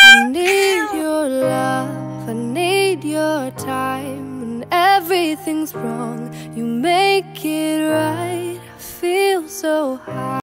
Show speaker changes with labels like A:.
A: I need your love, I need your time. When everything's wrong, you make it right. I feel so high.